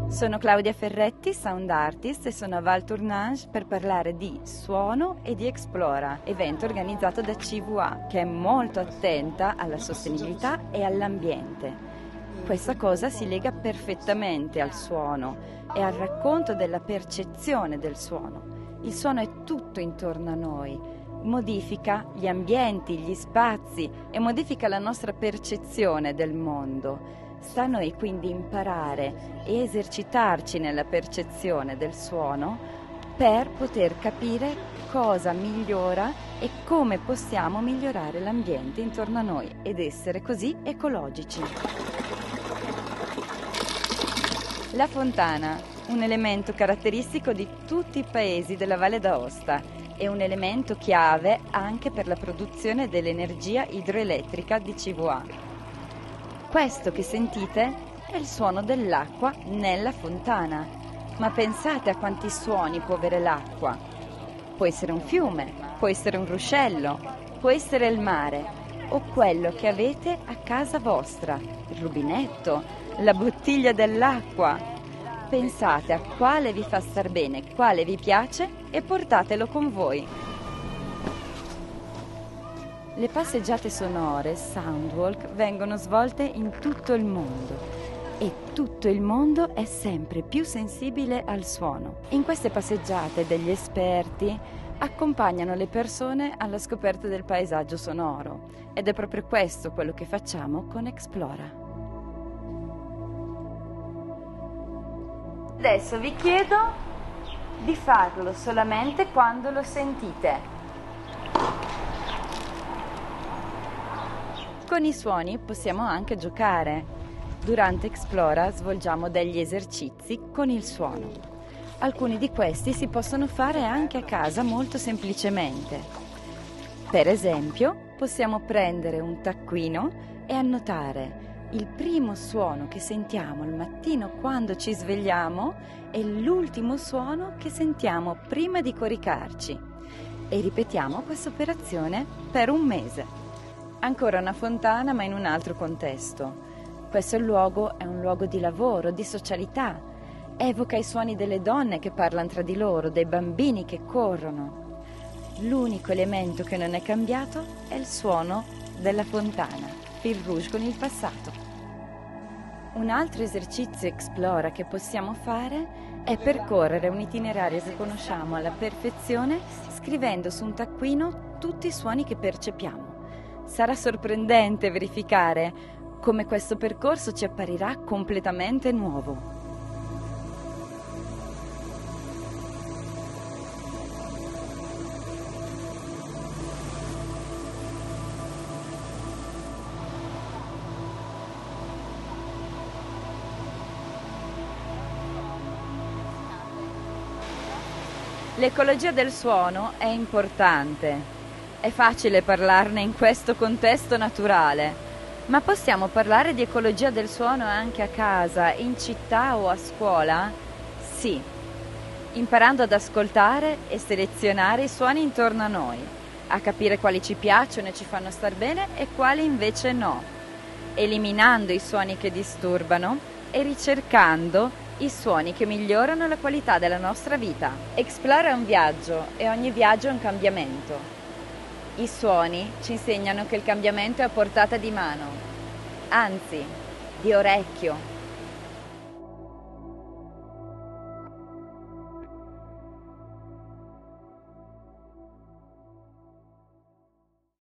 Sono Claudia Ferretti, sound artist, e sono a Val Tournanche per parlare di suono e di Explora, evento organizzato da CVA, che è molto attenta alla sostenibilità e all'ambiente. Questa cosa si lega perfettamente al suono e al racconto della percezione del suono. Il suono è tutto intorno a noi, modifica gli ambienti, gli spazi e modifica la nostra percezione del mondo. Sta a noi quindi imparare e esercitarci nella percezione del suono per poter capire cosa migliora e come possiamo migliorare l'ambiente intorno a noi ed essere così ecologici. La fontana, un elemento caratteristico di tutti i paesi della Valle d'Aosta, è un elemento chiave anche per la produzione dell'energia idroelettrica di CVA. Questo che sentite è il suono dell'acqua nella fontana, ma pensate a quanti suoni può avere l'acqua. Può essere un fiume, può essere un ruscello, può essere il mare o quello che avete a casa vostra, il rubinetto, la bottiglia dell'acqua. Pensate a quale vi fa star bene, quale vi piace e portatelo con voi. Le passeggiate sonore, Soundwalk, vengono svolte in tutto il mondo e tutto il mondo è sempre più sensibile al suono. In queste passeggiate degli esperti accompagnano le persone alla scoperta del paesaggio sonoro ed è proprio questo quello che facciamo con Explora. Adesso vi chiedo di farlo solamente quando lo sentite. Con i suoni possiamo anche giocare. Durante Explora svolgiamo degli esercizi con il suono. Alcuni di questi si possono fare anche a casa molto semplicemente. Per esempio, possiamo prendere un taccuino e annotare il primo suono che sentiamo al mattino quando ci svegliamo e l'ultimo suono che sentiamo prima di coricarci. E ripetiamo questa operazione per un mese. Ancora una fontana, ma in un altro contesto. Questo luogo è un luogo di lavoro, di socialità. Evoca i suoni delle donne che parlano tra di loro, dei bambini che corrono. L'unico elemento che non è cambiato è il suono della fontana, fil rouge con il passato. Un altro esercizio Explora che possiamo fare è percorrere un itinerario che conosciamo alla perfezione scrivendo su un taccuino tutti i suoni che percepiamo. Sarà sorprendente verificare come questo percorso ci apparirà completamente nuovo. L'ecologia del suono è importante. È facile parlarne in questo contesto naturale, ma possiamo parlare di ecologia del suono anche a casa, in città o a scuola? Sì, imparando ad ascoltare e selezionare i suoni intorno a noi, a capire quali ci piacciono e ci fanno star bene e quali invece no, eliminando i suoni che disturbano e ricercando i suoni che migliorano la qualità della nostra vita. Explora è un viaggio e ogni viaggio è un cambiamento. I suoni ci insegnano che il cambiamento è a portata di mano, anzi, di orecchio.